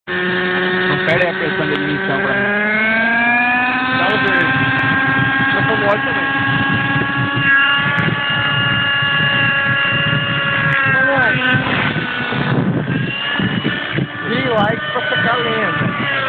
Confere a pressão de ignição pra mim. Dá o verde. Eu tô óleo também. E like pra secar lenta.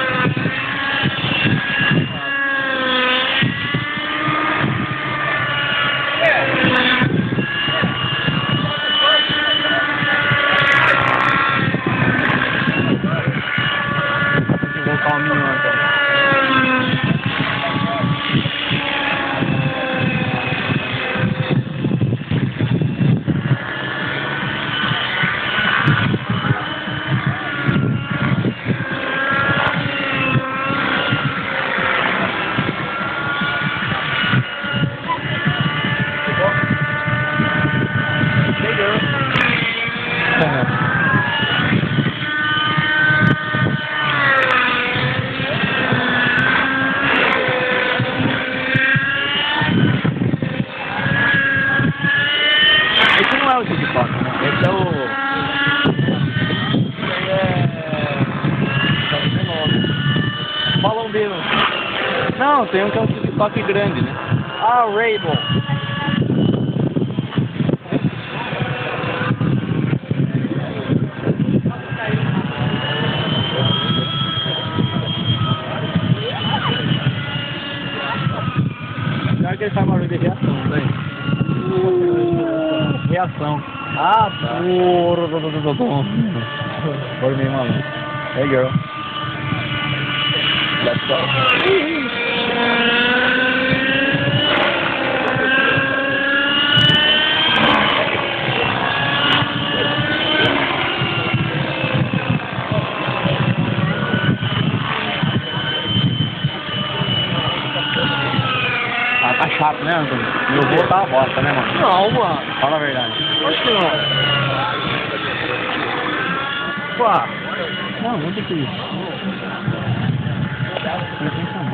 Vou colocar o minhão então. Esse não é o TikTok, né? Esse é o... Balãobeiro. Não, tem um que é o TikTok grande, né? Ah, Rainbow. Será que ele faz barulho de reação, não tem? Reação. Ah, tá. Foi meio maluco. Hey, girl. Let's go. Ah, tá chato, né, Antônio? Meu voo tá uma bosta, né, mano? Não, mano. Fala a verdade. Acho que não. Pá. Não, não tem que ir. Não tem como.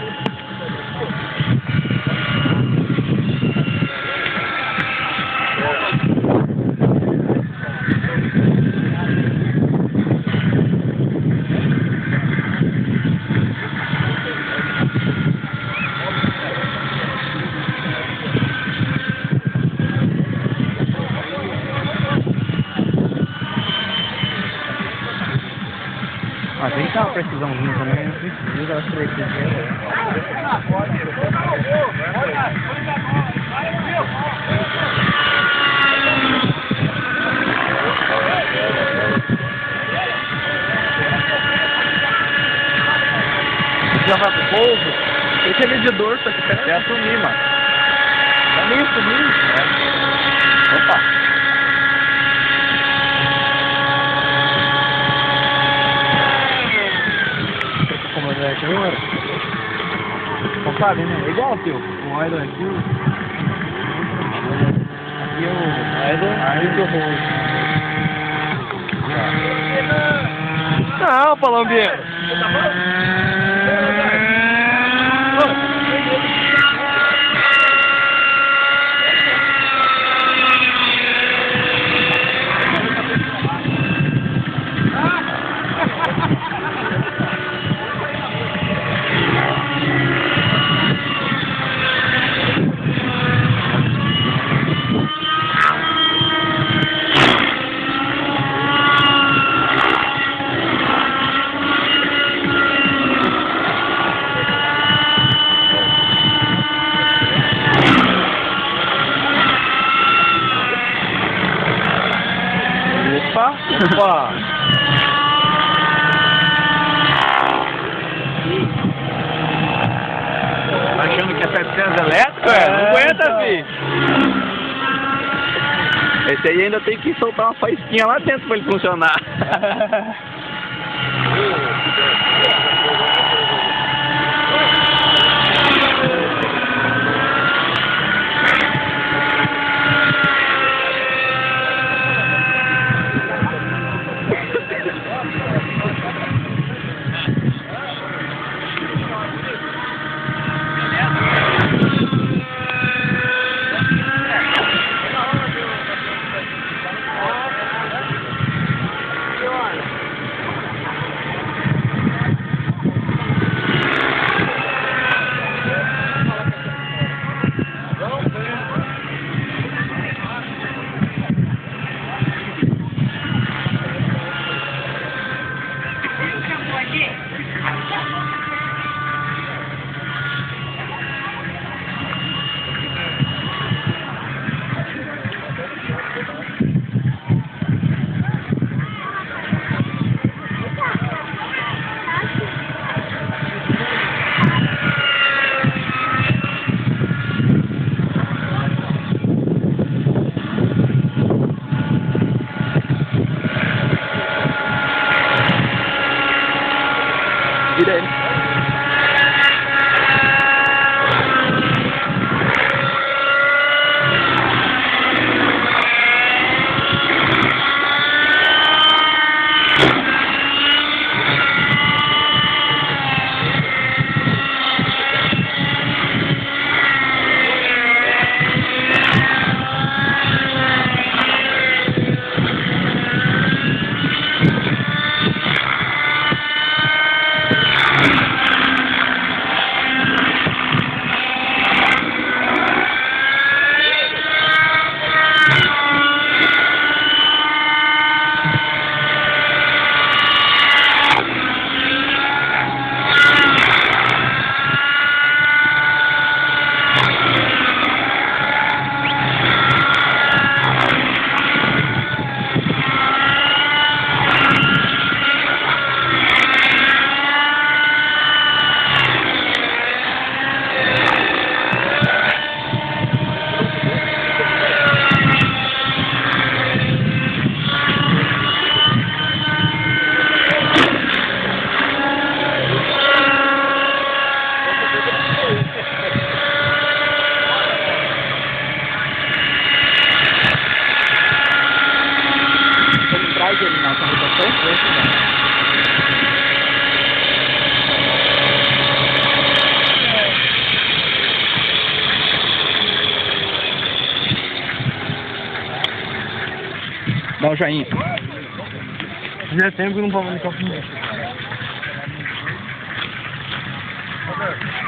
Ah, tem que ter uma precisãozinha também, não precisa, acho que Já vai pro pouso? Esse é medidor, tá aqui perto. quer assumir, mano. Tá meio subindo. Opa! Comandante, viu, mano? Não sabe, né? É igual o teu. O Idol aqui, aqui é o Idol, aí o teu Não, Palombeiro. Opa! Achando que é 700 elétrico, não aguenta, então. filho. Esse aí ainda tem que soltar uma faísquinha lá dentro pra ele funcionar. Vira ele. Traz ele na carregação, dá um joinha. Já tempo que não pode no copo.